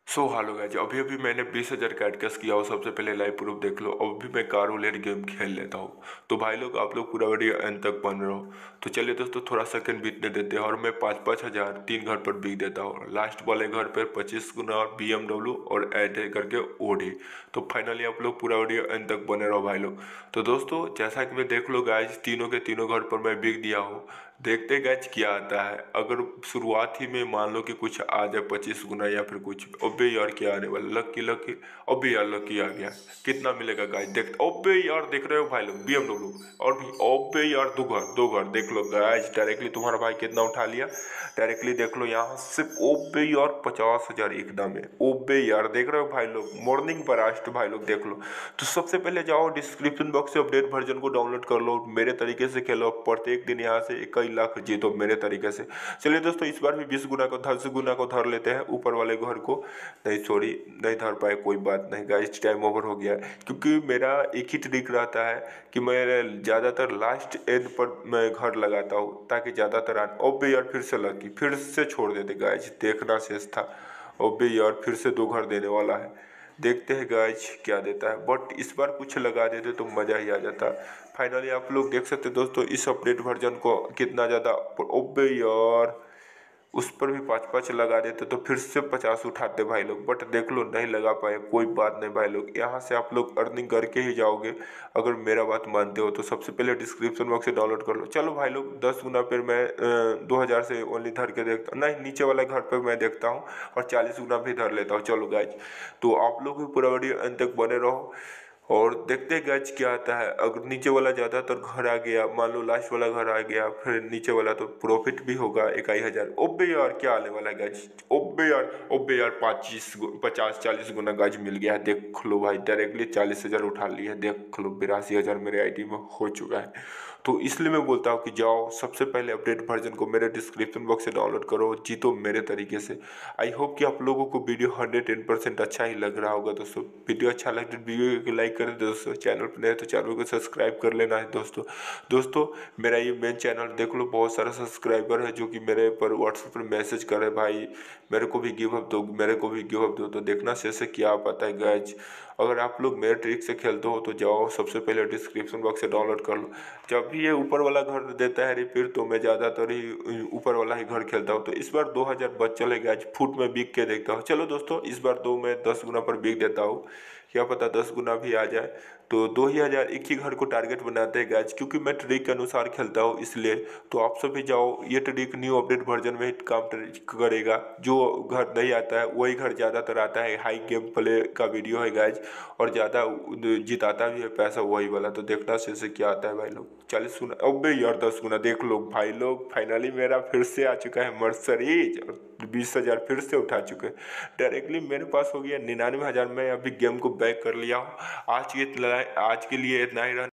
Hello guys, अभी अभी मैंने 20,000 का एडकस किया हो। सबसे पहले लाइव प्रूफ देख लो। अभी मैं कार गेम खेल लेता हूँ। तो भाई लोग, आप लोग पूरा वीडियो एंड तक बन रहो। तो चलिए दोस्तों, थोड़ा सेकंड बीतने देते हैं और मैं 5-5 हज़ार 3 घर पर बिक देता हूँ। लास्ट वाले घर पर 25 गुना BMW और ऐसे करके ओडी। तो फाइनली आप लोग पूरा वीडियो एंड तक बने रहो भाई लोग। तो दोस्तों, जैसा कि मैं देख लो गाइस, तीनों के तीनों घर पर मैं बिक दिया हूँ। देखते गाइस क्या आता है। अगर शुरुआत ही में मान लो कि कुछ आ जाए 25 गुना या फिर कुछ, अबे यार क्या आने वाला, लकी लकी। अबे यार लकी आ गया। कितना मिलेगा गाइस, देख। अबे यार देख रहे हो भाई लोग, BMW। और भी अबे यार दो घर देख लो गाइस। डायरेक्टली तुम्हारा भाई कितना उठा लिया, डायरेक्टली देख लो यहाँ से। ओबे यार 50,000 एकदम है। ओबे यार देख रहे हो भाई लोग, मॉर्निंग ब्रास्ट भाई लोग देख लो। तो सबसे पहले जाओ डिस्क्रिप्शन बॉक्स से अपडेट वर्जन को डाउनलोड कर लो, मेरे तरीके से खेलो। प्रत्येक दिन यहाँ से कई लाख जीतो मेरे तरीके से। चलिए दोस्तों, इस बार भी 20 गुना को 10 गुना को धर लेते हैं ऊपर वाले घर को। नहीं सॉरी, नहीं धर पाए, कोई बात नहीं गाइस, टाइम ओवर हो गया है। क्योंकि मेरा एक ही ट्रिक रहता है कि मैं ज़्यादातर लास्ट एंड पर मैं घर लगाता हूँ ताकि ज़्यादातर आन। ओबे यार फिर से लकी, फिर से छोड़ देते गाइस, देखना शेष था। ओबे यार फिर से 2 घर देने वाला है। देखते हैं गाइज क्या देता है, बट इस बार कुछ लगा देते तो मज़ा ही आ जाता। फाइनली आप लोग देख सकते दोस्तों इस अपडेट वर्जन को कितना ज़्यादा। ओबे यार उस पर भी 5-5 लगा देते तो फिर से 50 उठाते भाई लोग, बट देख लो नहीं लगा पाए। कोई बात नहीं भाई लोग, यहाँ से आप लोग अर्निंग करके ही जाओगे अगर मेरा बात मानते हो तो। सबसे पहले डिस्क्रिप्शन बॉक्स से डाउनलोड कर लो। चलो भाई लोग, 10 गुना पर मैं 2,000 से ओनली धर के देखता हूँ। नहीं, नीचे वाले घर पर मैं देखता हूँ और 40 गुना भी धर लेता हूँ। चलो गाइज, तो आप लोग भी पूरा वीडियो अंत तक बने रहो और देखते हैं गाइज क्या आता है। अगर नीचे वाला ज़्यादातर घर आ गया, मान लो लास्ट वाला घर आ गया, फिर नीचे वाला, तो प्रॉफिट भी होगा 21,000। ओबे यार क्या आने वाला है गाइज। ओबे यार 50-40 गुना गाइज मिल गया है। देख लो भाई, डायरेक्टली 40,000 उठा लिया है। देख लो 82,000 मेरे आईडी में हो चुका है। तो इसलिए मैं बोलता हूँ कि जाओ सबसे पहले अपडेट वर्जन को मेरे डिस्क्रिप्शन बॉक्स से डाउनलोड करो, जीतो मेरे तरीके से। आई होप कि आप लोगों को वीडियो 110% अच्छा ही लग रहा होगा दोस्तों। वीडियो अच्छा लगे तो वीडियो को लाइक कर दे दोस्तों। चैनल पर नए तो चैनल को सब्सक्राइब कर लेना है दोस्तों। दोस्तों, मेरा ये मेन चैनल देख लो, बहुत सारा सब्सक्राइबर है जो कि मेरे पर व्हाट्सएप पर मैसेज करे, भाई मेरे को भी गिव अप दो, मेरे को भी गिव अप दो। तो देखना से क्या पता है गाइज। अगर आप लोग मेरे ट्रिक से खेलते हो तो जाओ सबसे पहले डिस्क्रिप्शन बॉक्स से डाउनलोड कर लो। जब भी ये ऊपर वाला घर देता है रिपेयर तो मैं ज़्यादातर ही ऊपर वाला ही घर खेलता हूँ। तो इस बार 2,000 बच चलेगा, आज फुट में बिक के देखता हूँ। चलो दोस्तों, इस बार दो मैं 10 गुना पर बिक देता हूँ, क्या पता 10 गुना भी आ जाए। तो 2,000 एक ही घर को टारगेट बनाते हैं गाइज, क्योंकि मैं ट्रिक के अनुसार खेलता हूँ इसलिए। तो आप सभी जाओ, ये ट्रिक न्यू अपडेट वर्जन में काम करेगा। जो घर नहीं आता है वही घर ज़्यादातर आता है। हाई गेम प्ले का वीडियो है गाइज, और ज़्यादा जिताता भी है पैसा वही वाला। तो देखना से क्या आता है भाई लोग। 40 गुना, अबे यार 10 गुना देख लो भाई लोग। फाइनली मेरा फिर से आ चुका है मर्सरीज, और 20,000 फिर से उठा चुके हैं। डायरेक्टली मेरे पास हो गया 99,000। मैं अभी गेम को बैक कर लिया हूँ। आज के लिए इतना ही रहना।